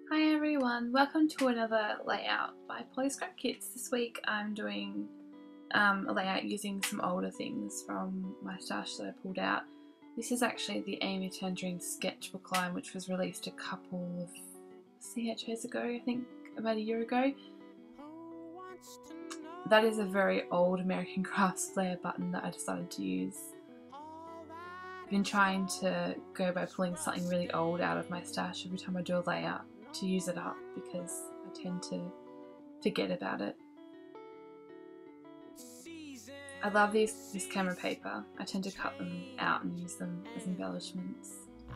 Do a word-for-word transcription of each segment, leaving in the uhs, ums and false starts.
Hi everyone, welcome to another layout by Polyscrap Kits. This week I'm doing um, a layout using some older things from my stash that I pulled out. This is actually the Amy Tangerine Sketchbook line, which was released a couple of C H Os ago, I think about a year ago. That is a very old American Crafts flare button that I decided to use. I've been trying to go by pulling something really old out of my stash every time I do a layout to use it up because I tend to forget about it. I love these, this camera paper. I tend to cut them out and use them as embellishments.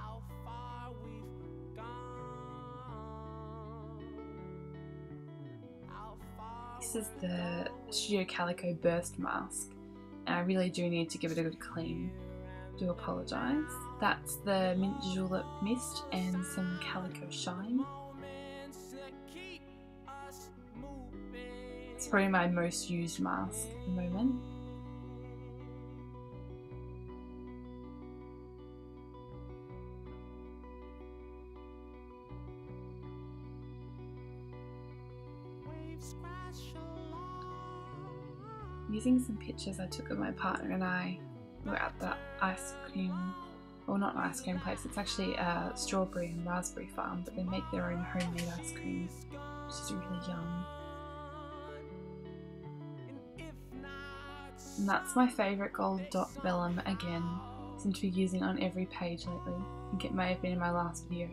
This is the Studio Calico Burst Mask and I really do need to give it a good clean. Do apologise. That's the Mint Julep Mist and some Calico Shine. It's probably my most used mask at the moment. Using some pictures I took of my partner and I were at the ice cream, well not an ice cream place, it's actually a strawberry and raspberry farm, but they make their own homemade ice cream, which is really yum. And that's my favourite gold dot vellum again. I seem to be using it on every page lately. I think it may have been in my last video.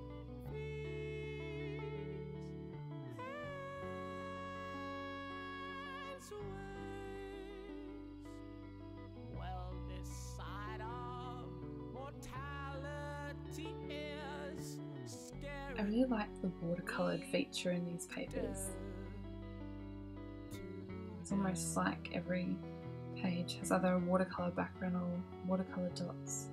I really like the watercoloured feature in these papers. It's almost like every page has either a watercolour background or watercolour dots.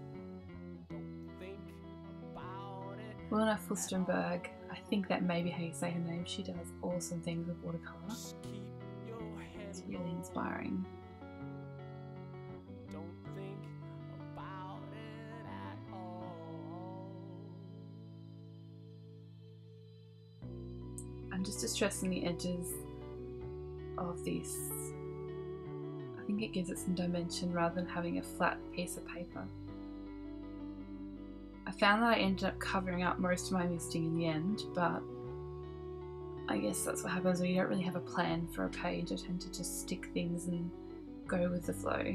Wilna Fustenberg, I think that may be how you say her name, she does awesome things with watercolour. It's really inspiring. I'm just distressing the edges of this. I think it gives it some dimension rather than having a flat piece of paper. I found that I ended up covering up most of my misting in the end, but I guess that's what happens when you don't really have a plan for a page. I tend to just stick things and go with the flow.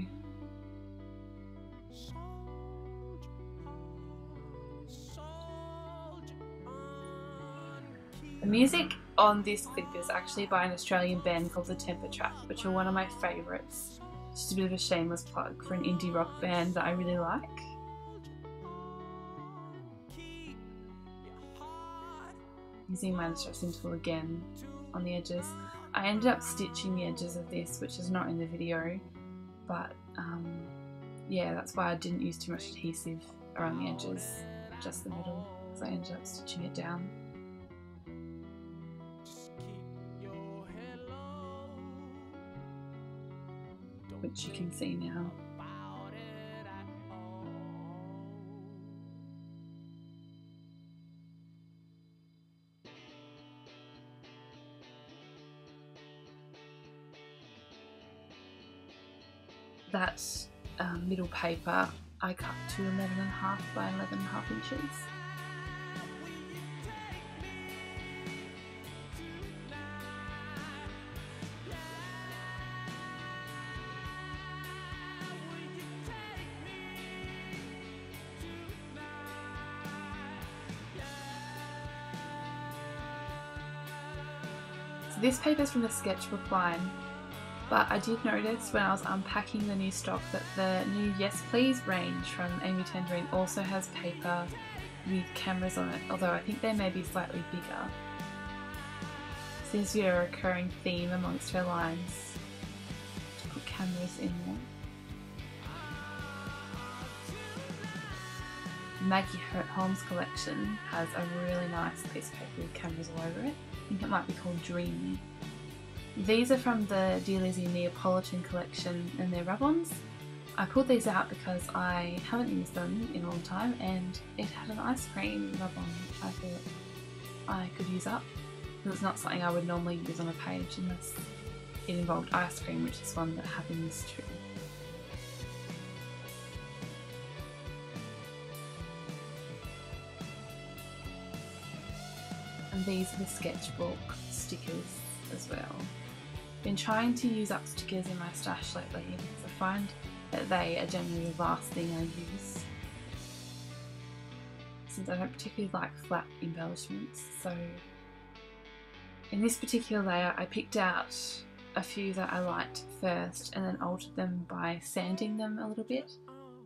The music on this clip is actually by an Australian band called The Temper Trap, which are one of my favourites. Just a bit of a shameless plug for an indie rock band that I really like. Using my distressing tool again on the edges. I ended up stitching the edges of this, which is not in the video, but um, yeah, that's why I didn't use too much adhesive around the edges, just the middle, because I ended up stitching it down. Which you can see now. That um, middle paper I cut to eleven and a half by eleven and a half inches. So this paper is from the Sketchbook line, but I did notice when I was unpacking the new stock that the new Yes Please range from Amy Tangerine also has paper with cameras on it, although I think they may be slightly bigger. Seems to be a recurring theme amongst her lines to put cameras in there. Maggie Holmes collection has a really nice piece of paper with cameras all over it. I think it might be called Dreamy. These are from the Dear Lizzie Neapolitan collection and they're rub-ons. I pulled these out because I haven't used them in a long time and it had an ice cream rub-on which I thought I could use up, because it's not something I would normally use on a page unless it involved ice cream, which is one that happens to. And these are the Sketchbook stickers as well. Been trying to use up stickers in my stash lately because I find that they are generally the last thing I use, since I don't particularly like flat embellishments. So in this particular layer I picked out a few that I liked first and then altered them by sanding them a little bit.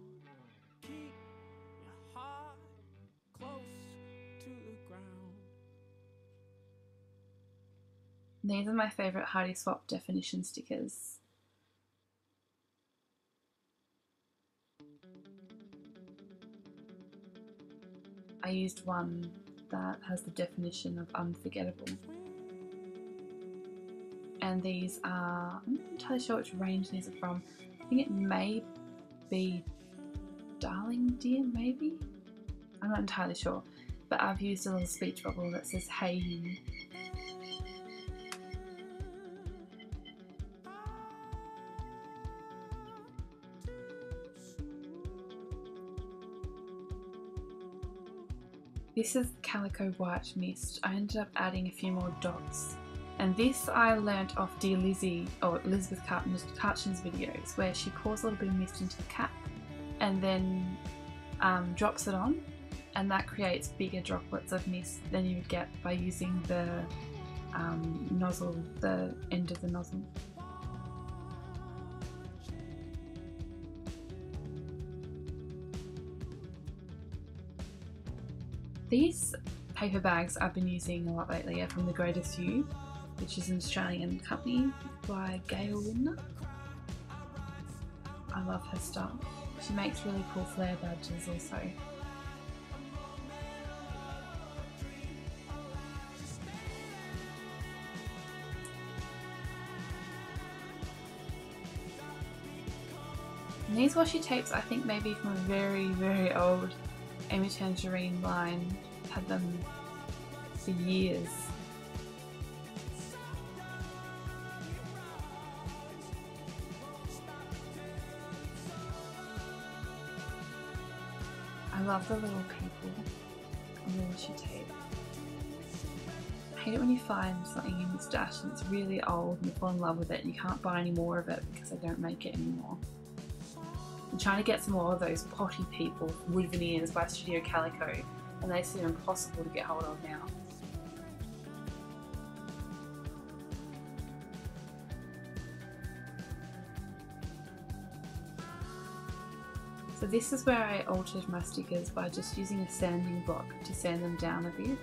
These are my favourite Hardy Swap definition stickers. I used one that has the definition of unforgettable. And these are, I'm not entirely sure which range these are from. I think it may be Darling Dear, maybe? I'm not entirely sure. But I've used a little speech bubble that says, "Hey you." This is Calico White Mist. I ended up adding a few more dots. And this I learnt off Dear Lizzie, or Elizabeth Carchin's videos, where she pours a little bit of mist into the cap and then um, drops it on, and that creates bigger droplets of mist than you would get by using the um, nozzle, the end of the nozzle. These paper bags I've been using a lot lately are from The Greatest You, which is an Australian company by Gail Lindner. I love her stuff. She makes really cool flare badges also. And these washi tapes I think maybe from a very, very old Amy Tangerine Line. Had them for years. I love the little people on the washi tape. I hate it when you find something in your stash and it's really old and you fall in love with it and you can't buy any more of it because they don't make it anymore. I'm trying to get some more of those potty people wood veneers by Studio Calico, and they seem impossible to get hold of now. So this is where I altered my stickers by just using a sanding block to sand them down a bit.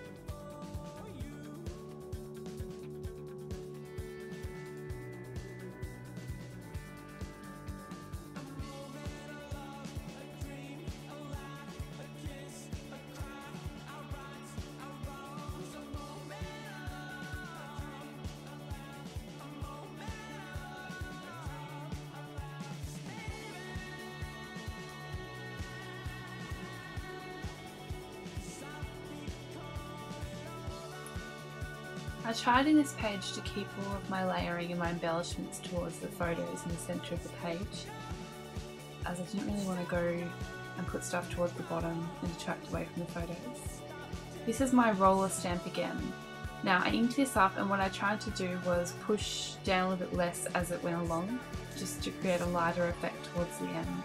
I tried in this page to keep all of my layering and my embellishments towards the photos in the centre of the page, as I didn't really want to go and put stuff towards the bottom and detract away from the photos. This is my roller stamp again. Now I inked this up, and what I tried to do was push down a little bit less as it went along, just to create a lighter effect towards the end.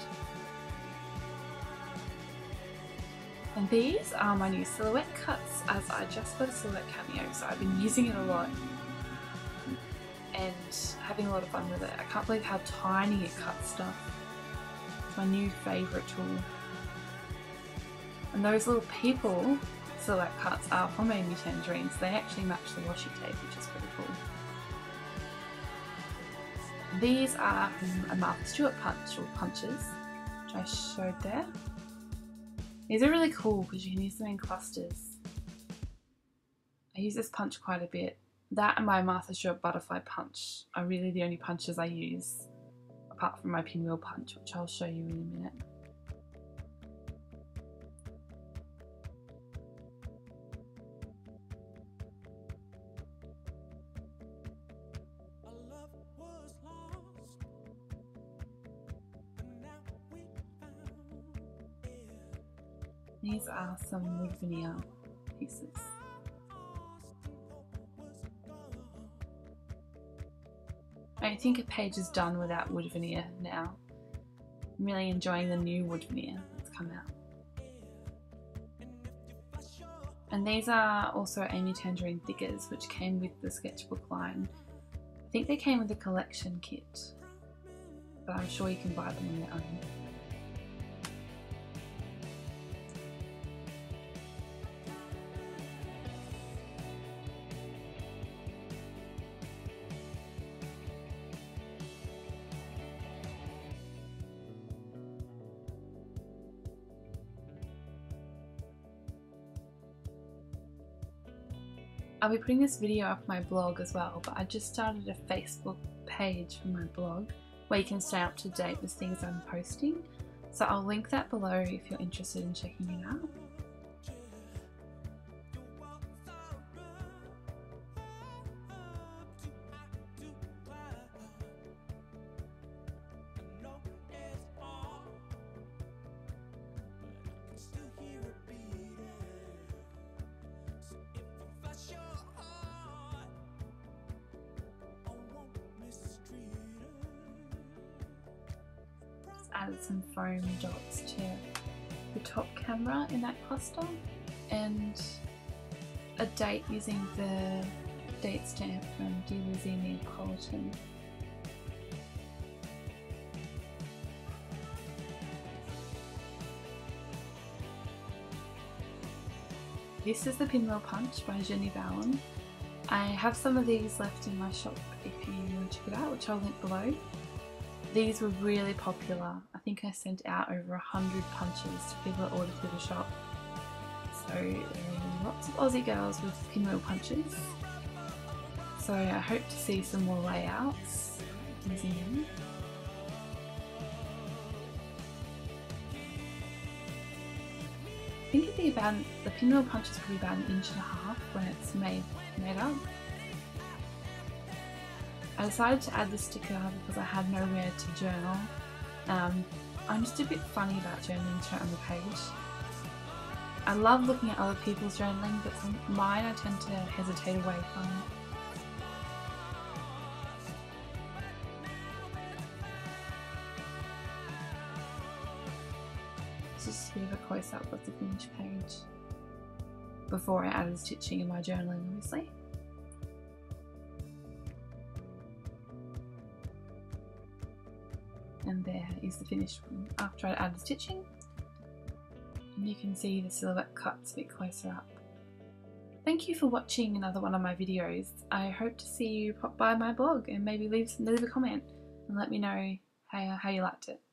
And these are my new silhouette cuts, as I just got a silhouette cameo, so I've been using it a lot and having a lot of fun with it. I can't believe how tiny it cuts stuff. It's my new favourite tool. And those little people silhouette cuts are from Amy Tangerine, so they actually match the washi tape, which is pretty cool. These are from a Martha Stewart punch, or punches, which I showed there. These are really cool because you can use them in clusters. I use this punch quite a bit. That and my Martha Stewart butterfly punch are really the only punches I use, apart from my pinwheel punch, which I'll show you in a minute. These are some wood veneer pieces. I don't think a page is done without wood veneer now. I'm really enjoying the new wood veneer that's come out. And these are also Amy Tangerine thickers, which came with the Sketchbook line. I think they came with a collection kit, but I'm sure you can buy them on their own. I'll be putting this video up my blog as well, but I just started a Facebook page for my blog where you can stay up to date with things I'm posting. So I'll link that below if you're interested in checking it out. Added some foam dots to the top camera in that cluster and a date using the date stamp from Dear Lizzie Neapolitan. This is the Pinwheel Punch by Jenny Bowen. I have some of these left in my shop if you want to check it out, which I'll link below. These were really popular. I think I sent out over a hundred punches to people that ordered through the shop. So there are lots of Aussie girls with pinwheel punches. So I hope to see some more layouts using them. I think it'd be about, the pinwheel punch is probably about an inch and a half when it's made, made up. I decided to add the sticker because I had nowhere to journal. Um, I'm just a bit funny about journaling straight on the page. I love looking at other people's journaling, but some, mine I tend to hesitate away from. This is just a bit of a close-up of the finished page before I added stitching in my journaling, obviously. And there is the finished one after I added stitching. And you can see the silhouette cuts a bit closer up. Thank you for watching another one of my videos. I hope to see you pop by my blog and maybe leave, leave a comment and let me know how, how you liked it.